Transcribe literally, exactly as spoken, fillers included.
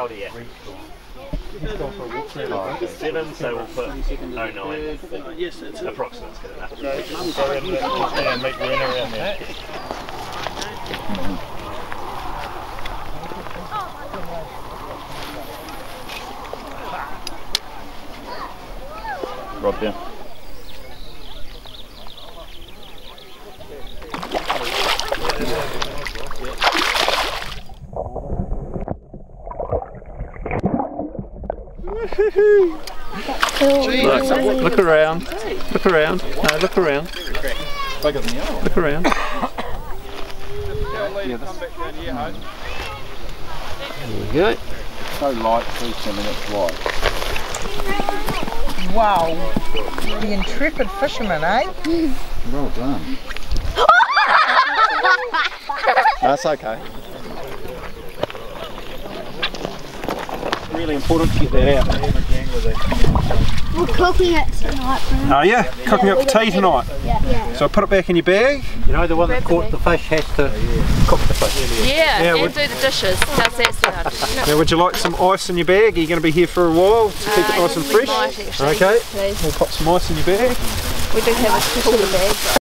old are you? Seven, so we'll put oh nine. Yes, it's approximate's good enough. Yeah, make room around there. Rod down. Look, look around. Look around. No, look around. Look around. There we go. So light, three centimetres wide. Wow. The intrepid fisherman, eh? Well done. That's okay. Really important to get that out. We're cooking it tonight, Bruno. Oh yeah, cooking up the tea tonight. Yeah. yeah. So put it back in your bag. You know the one that caught the fish has to cook the fish. Yeah, Yeah, and would- do the dishes. How's that sound? Now would you like some ice in your bag? Are you going to be here for a while to keep it nice and we fresh? might actually, Okay, please. we'll put some ice in your bag. We do have a cooler bag.